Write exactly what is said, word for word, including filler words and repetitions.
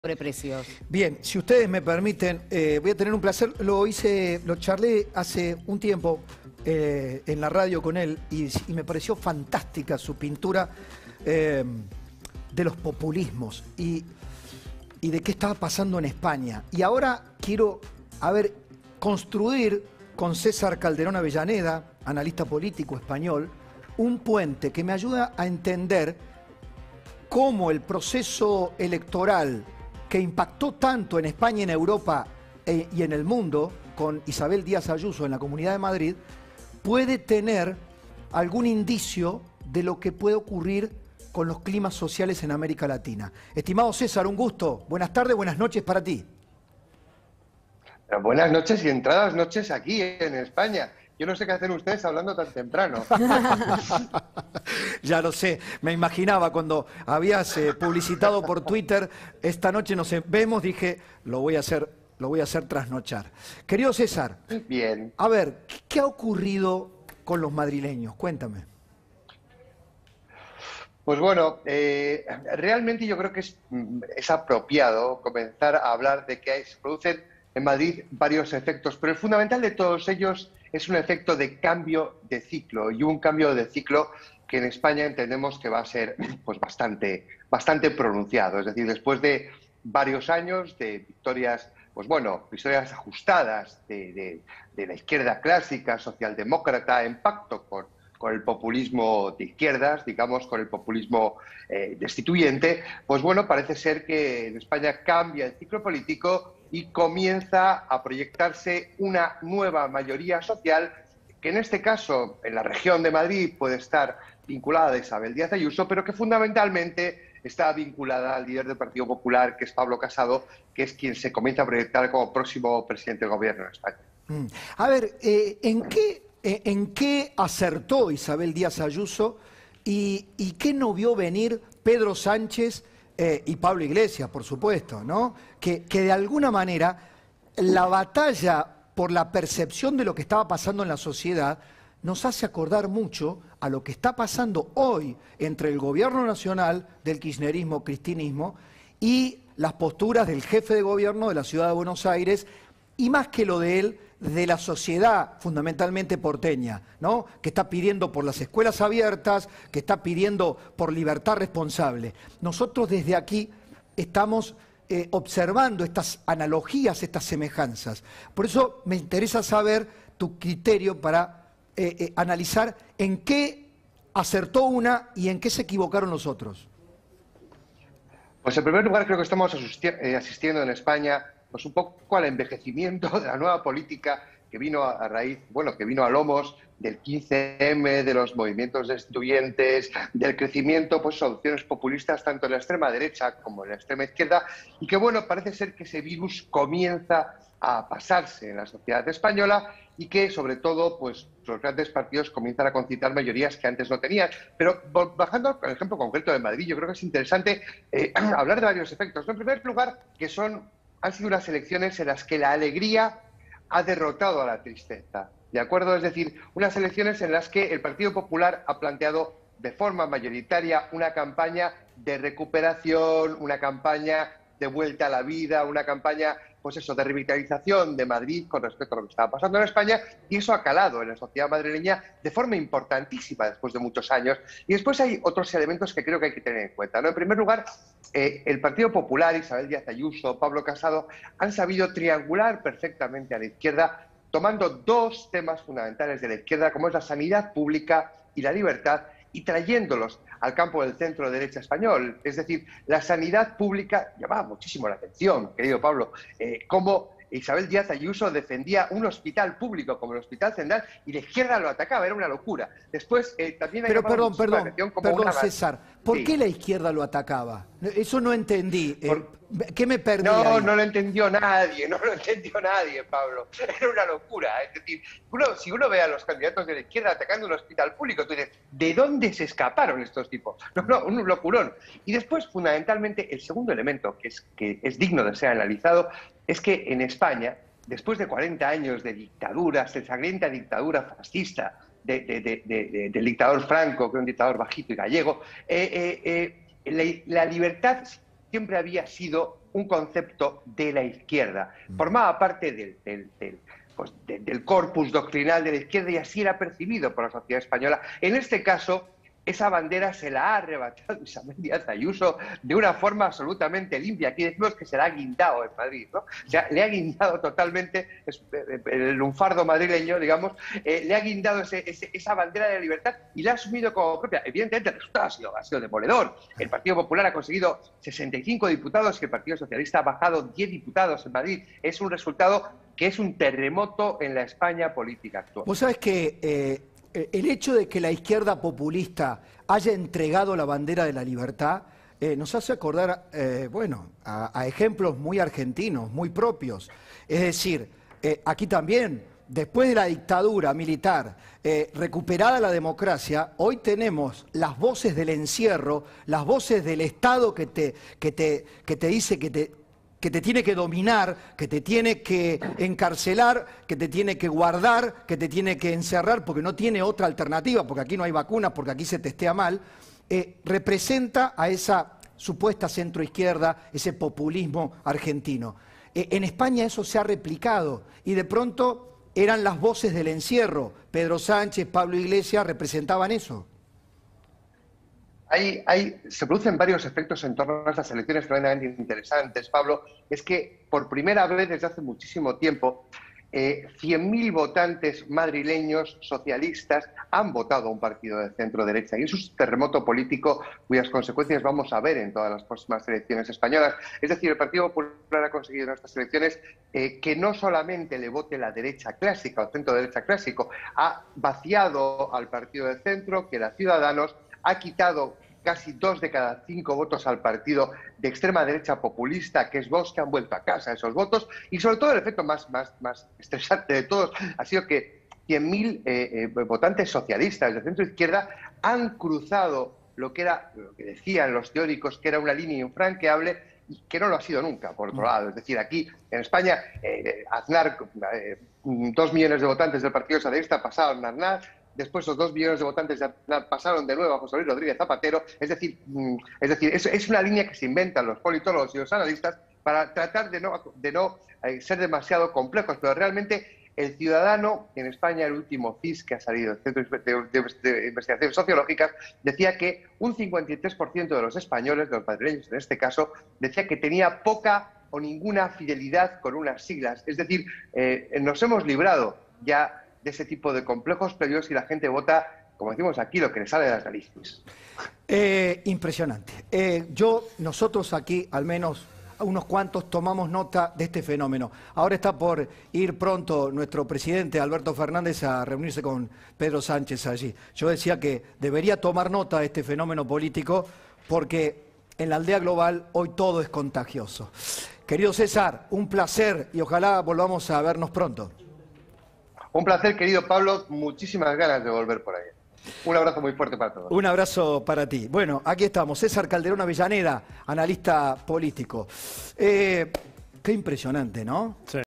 Sobreprecios. Bien, si ustedes me permiten, eh, voy a tener un placer. Lo hice, lo charlé hace un tiempo eh, en la radio con él y, y me pareció fantástica su pintura eh, de los populismos y, y de qué estaba pasando en España. Y ahora quiero, a ver, construir con César Calderón Avellaneda, analista político español, un puente que me ayuda a entender cómo el proceso electoral que impactó tanto en España y en Europa e, y en el mundo, con Isabel Díaz Ayuso en la Comunidad de Madrid, puede tener algún indicio de lo que puede ocurrir con los climas sociales en América Latina. Estimado César, un gusto. Buenas tardes, buenas noches para ti. Buenas noches y entradas noches aquí en España. Yo no sé qué hacen ustedes hablando tan temprano. Ya lo sé, me imaginaba cuando habías eh, publicitado por Twitter, esta noche nos vemos, dije, lo voy a hacer, lo voy a hacer trasnochar. Querido César, bien. A ver, ¿qué ha ocurrido con los madrileños? Cuéntame. Pues bueno, eh, realmente yo creo que es, es apropiado comenzar a hablar de que se producen en Madrid varios efectos, pero el fundamental de todos ellos es un efecto de cambio de ciclo, y un cambio de ciclo que en España entendemos que va a ser pues bastante, bastante pronunciado. Es decir, después de varios años de victorias, pues bueno, victorias ajustadas de, de, de la izquierda clásica, socialdemócrata, en pacto con, con el populismo de izquierdas, digamos, con el populismo eh, destituyente, pues bueno, parece ser que en España cambia el ciclo político y comienza a proyectarse una nueva mayoría social que en este caso, en la región de Madrid, puede estar vinculada a Isabel Díaz Ayuso, pero que fundamentalmente está vinculada al líder del Partido Popular, que es Pablo Casado, que es quien se comienza a proyectar como próximo presidente del gobierno en España. Mm. A ver, eh, ¿en qué, eh, ¿en qué acertó Isabel Díaz Ayuso y, y qué no vio venir Pedro Sánchez eh, y Pablo Iglesias, por supuesto, ¿no? Que, que de alguna manera la batalla por la percepción de lo que estaba pasando en la sociedad nos hace acordar mucho a lo que está pasando hoy entre el gobierno nacional del kirchnerismo, cristinismo, y las posturas del jefe de gobierno de la ciudad de Buenos Aires, y más que lo de él, de la sociedad fundamentalmente porteña, ¿no? Que está pidiendo por las escuelas abiertas, que está pidiendo por libertad responsable. Nosotros desde aquí estamos eh, observando estas analogías, estas semejanzas. Por eso me interesa saber tu criterio para eh, eh, analizar en qué acertó una y en qué se equivocaron los otros. Pues en primer lugar creo que estamos asistiendo en España pues un poco al envejecimiento de la nueva política que vino a raíz, bueno, que vino a lomos del quince eme, de los movimientos destituyentes, del crecimiento, pues soluciones populistas tanto en la extrema derecha como en la extrema izquierda, y que bueno, parece ser que ese virus comienza a pasarse en la sociedad española y que sobre todo pues los grandes partidos comienzan a concitar mayorías que antes no tenían. Pero bajando al ejemplo concreto de Madrid, yo creo que es interesante eh, hablar de varios efectos. En primer lugar, que son han sido unas elecciones en las que la alegría ha derrotado a la tristeza, ¿de acuerdo? Es decir, unas elecciones en las que el Partido Popular ha planteado de forma mayoritaria una campaña de recuperación, una campaña de vuelta a la vida, una campaña, pues eso, de revitalización de Madrid con respecto a lo que estaba pasando en España, y eso ha calado en la sociedad madrileña de forma importantísima después de muchos años. Y después hay otros elementos que creo que hay que tener en cuenta, ¿no? En primer lugar, eh, el Partido Popular, Isabel Díaz Ayuso, Pablo Casado, han sabido triangular perfectamente a la izquierda, tomando dos temas fundamentales de la izquierda, como es la sanidad pública y la libertad, y trayéndolos al campo del centro-derecha español. Es decir, la sanidad pública llamaba muchísimo la atención, querido Pablo, eh, cómo Isabel Díaz Ayuso defendía un hospital público como el Hospital Central y la izquierda lo atacaba, era una locura. Después eh, también... Pero perdón, perdón, como perdón una... César, ¿por sí. qué la izquierda lo atacaba? Eso no entendí. Por... Eh, ¿Qué me perdí? No, ahí? no lo entendió nadie, no lo entendió nadie, Pablo. Era una locura. Es decir, uno, si uno ve a los candidatos de la izquierda atacando un hospital público, tú dices, ¿de dónde se escaparon estos tipos? No, no, un locurón. Y después, fundamentalmente, el segundo elemento que es, que es digno de ser analizado es que en España, después de cuarenta años de dictaduras, de sangrienta dictadura fascista, de, de, de, de, de, del dictador Franco, que era un dictador bajito y gallego, eh, eh, eh, la, la libertad siempre había sido un concepto de la izquierda. Formaba parte del, del, del, pues, de, del corpus doctrinal de la izquierda y así era percibido por la sociedad española. En este caso, esa bandera se la ha arrebatado Isabel Díaz Ayuso de una forma absolutamente limpia. Aquí decimos que se la ha guindado en Madrid, ¿no? O sea, le ha guindado totalmente, es, el lunfardo madrileño, digamos, eh, le ha guindado ese, ese, esa bandera de la libertad y la ha asumido como propia. Evidentemente, el resultado ha sido, ha sido demoledor. El Partido Popular ha conseguido sesenta y cinco diputados y el Partido Socialista ha bajado diez diputados en Madrid. Es un resultado que es un terremoto en la España política actual. Vos sabés que eh, el hecho de que la izquierda populista haya entregado la bandera de la libertad eh, nos hace acordar, eh, bueno, a, a ejemplos muy argentinos, muy propios. Es decir, eh, aquí también, después de la dictadura militar, eh, recuperada la democracia, hoy tenemos las voces del encierro, las voces del Estado que te, que te, que te dice que te... que te tiene que dominar, que te tiene que encarcelar, que te tiene que guardar, que te tiene que encerrar, porque no tiene otra alternativa, porque aquí no hay vacunas, porque aquí se testea mal, eh, representa a esa supuesta centroizquierda, ese populismo argentino. Eh, en España eso se ha replicado y de pronto eran las voces del encierro. Pedro Sánchez, Pablo Iglesias representaban eso. Hay, hay, se producen varios efectos en torno a estas elecciones tremendamente interesantes, Pablo. Es que por primera vez desde hace muchísimo tiempo, eh, cien mil votantes madrileños socialistas han votado a un partido de centro-derecha. Y eso es un terremoto político cuyas consecuencias vamos a ver en todas las próximas elecciones españolas. Es decir, el Partido Popular ha conseguido en estas elecciones eh, que no solamente le vote la derecha clásica o centro-derecha clásico, ha vaciado al partido de centro, que era Ciudadanos, ha quitado casi dos de cada cinco votos al partido de extrema derecha populista, que es Vox, que han vuelto a casa esos votos. Y sobre todo el efecto más, más, más estresante de todos ha sido que cien mil eh, eh, votantes socialistas de centro-izquierda han cruzado lo que, era, lo que decían los teóricos que era una línea infranqueable y que no lo ha sido nunca, por otro lado. Es decir, aquí en España, eh, Aznar, eh, dos millones de votantes del Partido Socialista pasaron a Aznar. Después los dos millones de votantes de Aznar pasaron de nuevo a José Luis Rodríguez Zapatero. Es decir, es, decir es, es una línea que se inventan los politólogos y los analistas para tratar de no, de no eh, ser demasiado complejos, pero realmente el ciudadano en España, el último C I S que ha salido del Centro de, de, de Investigaciones Sociológicas, decía que un cincuenta y tres por ciento de los españoles, de los madrileños en este caso, decía que tenía poca o ninguna fidelidad con unas siglas. Es decir, eh, nos hemos librado ya de ese tipo de complejos previos y la gente vota, como decimos aquí, lo que le sale de las narices. Eh, impresionante. Eh, yo, nosotros aquí, al menos unos cuantos, tomamos nota de este fenómeno. Ahora está por ir pronto nuestro presidente Alberto Fernández a reunirse con Pedro Sánchez allí. Yo decía que debería tomar nota de este fenómeno político porque en la aldea global hoy todo es contagioso. Querido César, un placer y ojalá volvamos a vernos pronto. Un placer, querido Pablo, muchísimas ganas de volver por ahí. Un abrazo muy fuerte para todos. Un abrazo para ti. Bueno, aquí estamos, César Calderón Avellaneda, analista político. Eh, qué impresionante, ¿no? Sí.